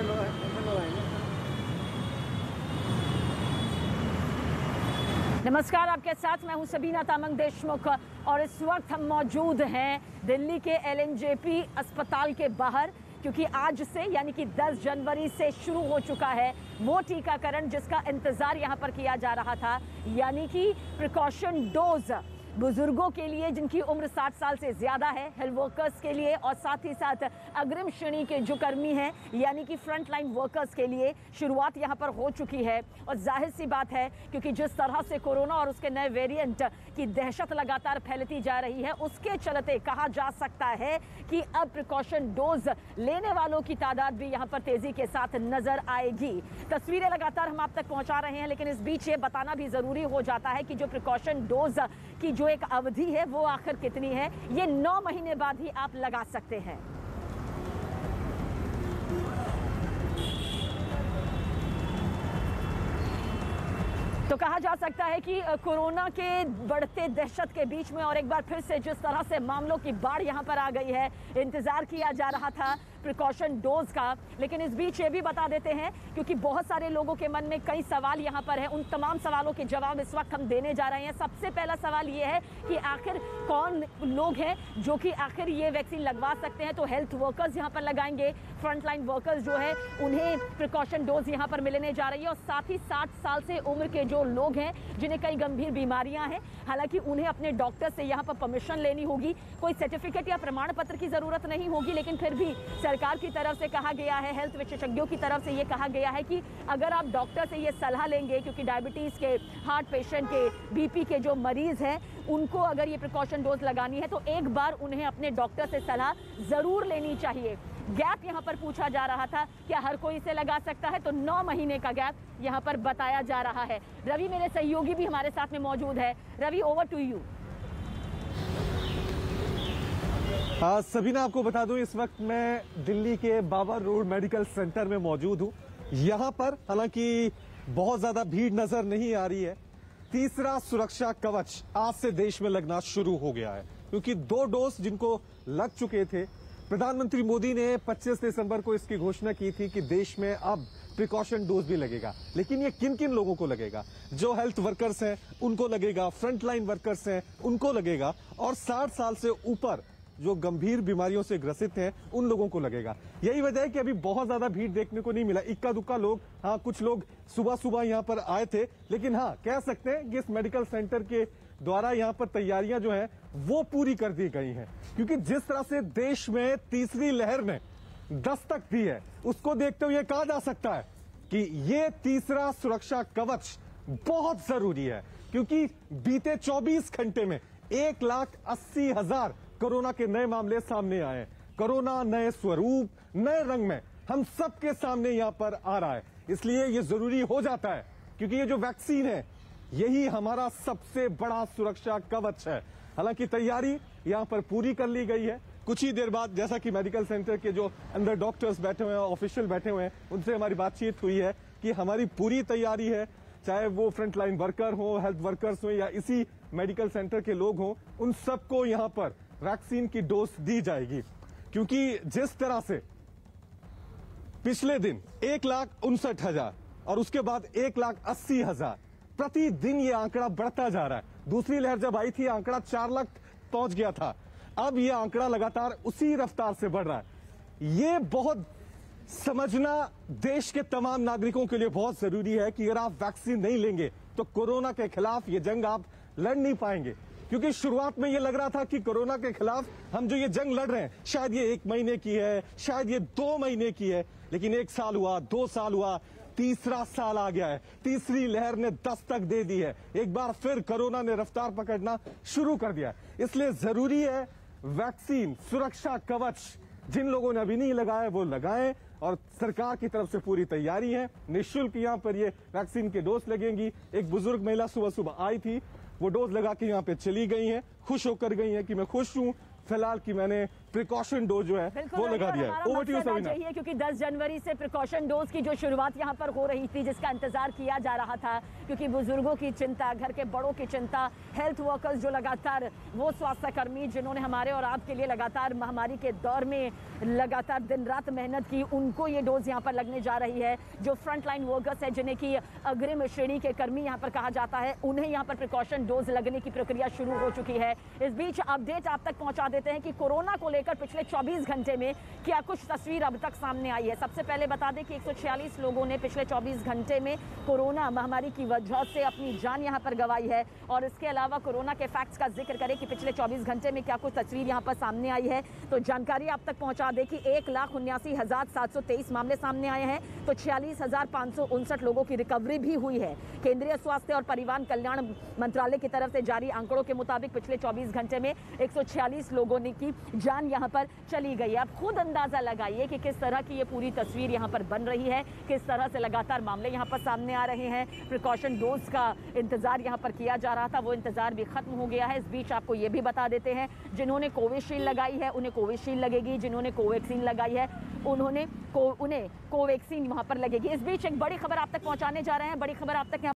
नमस्कार, आपके साथ मैं हूं सबीना तामंग देशमुख और इस वक्त हम मौजूद हैं दिल्ली के LNJP अस्पताल के बाहर, क्योंकि आज से यानी कि 10 जनवरी से शुरू हो चुका है वो टीकाकरण जिसका इंतजार यहां पर किया जा रहा था, यानी कि प्रिकॉशन डोज बुजुर्गों के लिए जिनकी उम्र 60 साल से ज्यादा है, हेल्थ वर्कर्स के लिए और साथ ही साथ अग्रिम श्रेणी के जो कर्मी हैं यानी कि फ्रंट लाइन वर्कर्स के लिए शुरुआत यहां पर हो चुकी है। और जाहिर सी बात है, क्योंकि जिस तरह से कोरोना और उसके नए वेरिएंट की दहशत लगातार फैलती जा रही है, उसके चलते कहा जा सकता है कि अब प्रिकॉशन डोज लेने वालों की तादाद भी यहां पर तेजी के साथ नजर आएगी। तस्वीरें लगातार हम आप तक पहुंचा रहे हैं, लेकिन इस बीच ये बताना भी जरूरी हो जाता है कि जो प्रिकॉशन डोज की जो एक अवधि है वो आखिर कितनी है, ये 9 महीने बाद ही आप लगा सकते हैं। तो कहा जा सकता है कि कोरोना के बढ़ते दहशत के बीच में और एक बार फिर से जिस तरह से मामलों की बाढ़ यहां पर आ गई है, इंतजार किया जा रहा था प्रिकॉशन डोज का। लेकिन इस बीच ये भी बता देते हैं, क्योंकि बहुत सारे लोगों के मन में कई सवाल यहां पर हैं, उन तमाम सवालों के जवाब इस वक्त हम देने जा रहे हैं। सबसे पहला सवाल ये है कि आखिर कौन लोग हैं जो कि आखिर ये वैक्सीन लगवा सकते हैं। तो हेल्थ वर्कर्स यहां पर लगाएंगे, फ्रंटलाइन वर्कर्स जो है उन्हें प्रिकॉशन डोज यहां पर मिलने जा रही है। और साथ ही 60 साल से उम्र के जो लोग हैं जिन्हें कई गंभीर बीमारियां हैं, हालांकि उन्हें अपने डॉक्टर से यहां पर परमिशन लेनी होगी, कोई सर्टिफिकेट या प्रमाण पत्र की जरूरत नहीं होगी। लेकिन फिर भी सरकार की तरफ से कहा गया है, हेल्थ विशेषज्ञों की तरफ से यह कहा गया है कि अगर आप डॉक्टर से ये सलाह लेंगे, क्योंकि डायबिटीज के, हार्ट पेशेंट के, BP के जो मरीज हैं उनको अगर ये प्रिकॉशन डोज लगानी है तो एक बार उन्हें अपने डॉक्टर से सलाह जरूर लेनी चाहिए। गैप यहां पर पूछा जा रहा था, क्या हर कोई इसे लगा सकता है? तो 9 महीने का गैप यहां पर बताया जा रहा है। रवि मेरे सहयोगी भी हमारे साथ में मौजूद है। Ravi, over to you. Sabina, आपको बता दूं इस वक्त मैं दिल्ली के बाबर रोड मेडिकल सेंटर में मौजूद हूं। यहां पर हालांकि बहुत ज्यादा भीड़ नजर नहीं आ रही है। तीसरा सुरक्षा कवच आज से देश में लगना शुरू हो गया है, क्योंकि 2 डोज जिनको लग चुके थे, प्रधानमंत्री मोदी ने 25 दिसंबर को इसकी घोषणा की थी कि देश में अब प्रिकॉशन डोज भी लगेगा। लेकिन ये किन किन लोगों को लगेगा? जो हेल्थ वर्कर्स हैं उनको लगेगा, फ्रंटलाइन वर्कर्स हैं उनको लगेगा, और 60 साल से ऊपर जो गंभीर बीमारियों से ग्रसित हैं उन लोगों को लगेगा। यही वजह है कि अभी बहुत ज्यादा भीड़ देखने को नहीं मिला। इक्का दुक्का लोग, हाँ कुछ लोग सुबह सुबह यहाँ पर आए थे, लेकिन हाँ कह सकते हैं कि इस मेडिकल सेंटर के द्वारा यहाँ पर तैयारियां जो हैं वो पूरी कर दी गई हैं। क्योंकि जिस तरह से देश में तीसरी लहर ने दस्तक दी है, उसको देखते हुए कहा जा सकता है कि ये तीसरा सुरक्षा कवच बहुत जरूरी है। क्योंकि बीते 24 घंटे में 1,80,000 कोरोना के नए मामले सामने आए हैं। कोरोना नए स्वरूप, नए रंग में हम सबके सामने यहां पर आ रहा है। इसलिए ये जरूरी हो जाता है, क्योंकि ये जो वैक्सीन है यही हमारा सबसे बड़ा सुरक्षा कवच है। हालांकि तैयारी यहां पर पूरी कर ली गई है। कुछ ही देर बाद, जैसा कि मेडिकल सेंटर के जो अंदर डॉक्टर्स बैठे हुए हैं, ऑफिशियल बैठे हुए हैं, उनसे हमारी बातचीत हुई है कि हमारी पूरी तैयारी है, चाहे वो फ्रंटलाइन वर्कर हो, हेल्थ वर्कर्स हो या इसी मेडिकल सेंटर के लोग हों, उन सबको यहां पर वैक्सीन की डोज दी जाएगी। क्योंकि जिस तरह से पिछले दिन 1,59,000 और उसके बाद 1,80,000 प्रतिदिन ये आंकड़ा बढ़ता जा रहा है। दूसरी लहर जब आई थी आंकड़ा 4 लाख पहुंच गया था, अब ये आंकड़ा लगातार उसी रफ्तार से बढ़ रहा है। ये बहुत समझना देश के तमाम नागरिकों के लिए बहुत जरूरी है कि अगर आप वैक्सीन नहीं लेंगे तो कोरोना के खिलाफ ये जंग आप लड़ नहीं पाएंगे। क्योंकि शुरुआत में ये लग रहा था कि कोरोना के खिलाफ हम जो ये जंग लड़ रहे हैं शायद ये 1 महीने की है, शायद ये 2 महीने की है, लेकिन 1 साल हुआ, 2 साल हुआ, तीसरा साल आ गया है। तीसरी लहर ने दस्तक दे दी है। एक बार फिर कोरोना ने रफ्तार पकड़ना शुरू कर दिया। इसलिए जरूरी है वैक्सीन, सुरक्षा कवच जिन लोगों ने अभी नहीं लगाया वो लगाएं, और सरकार की तरफ से पूरी तैयारी है। निःशुल्क यहाँ पर ये वैक्सीन के डोज लगेंगी। एक बुजुर्ग महिला सुबह सुबह आई थी, वो डोज लगा के यहाँ पे चली गई हैं, खुश होकर गई हैं कि मैं खुश हूँ फिलहाल कि मैंने प्रिकॉशन डोज जो है वो लगा दिया है। Over to you Sabina. क्योंकि 10 जनवरी से प्रिकॉशन डोज की जो शुरुआत यहाँ पर हो रही थी, जिसका इंतजार किया जा रहा था, क्योंकि बुजुर्गों की चिंता, घर के बड़ों की चिंता, हेल्थ वर्कर्स जो लगातार, वो स्वास्थ्य कर्मी जिन्होंने हमारे और आपके लिए लगातार महामारी के दौर में लगातार दिन रात मेहनत की, उनको ये डोज यहाँ पर लगने जा रही है। जो फ्रंट लाइन वर्कर्स है, जिन्हें की अग्रिम श्रेणी के कर्मी यहाँ पर कहा जाता है, उन्हें यहाँ पर प्रिकॉशन डोज लगने की प्रक्रिया शुरू हो चुकी है। इस बीच अपडेट आप तक पहुंचा देते हैं कि कोरोना को लेकर पिछले 24 घंटे में क्या कुछ तस्वीर अब तक सामने आई है। सबसे पहले बता दें कि 146 लोगों ने पिछले 24 घंटे में कोरोना महामारी की वजह से अपनी जान यहां पर गंवाई है। और इसके अलावा कोरोना के फैक्ट्स का जिक्र करें कि पिछले 24 घंटे में क्या कुछ तस्वीर यहां पर सामने आई है, तो जानकारी आप तक पहुंचा दें कि 1,79,723 मामले सामने आए हैं, तो 46,559 लोगों की रिकवरी भी हुई है। केंद्रीय स्वास्थ्य और परिवार कल्याण मंत्रालय की तरफ से जारी आंकड़ों के मुताबिक पिछले 24 घंटे में 146 लोगों ने की जान यहां पर चली गई है। आप खुद अंदाजा लगाइए कि किस तरह की ये पूरी तस्वीर यहां पर बन रही है, किस तरह से लगातार मामले यहां पर सामने आ रहे हैं। प्रिकॉशन डोज का इंतजार यहां पर किया जा रहा था, वो इंतजार भी खत्म हो गया है। इस बीच आपको ये भी बता देते हैं, जिन्होंने कोविशील्ड लगाई है उन्हें कोविशील्ड लगेगी, जिन्होंने कोवैक्सीन लगाई है उन्हें कोवैक्सीन वहां पर लगेगी। इस बीच एक बड़ी खबर आप तक पहुंचाने जा रहे हैं। बड़ी खबर आप तक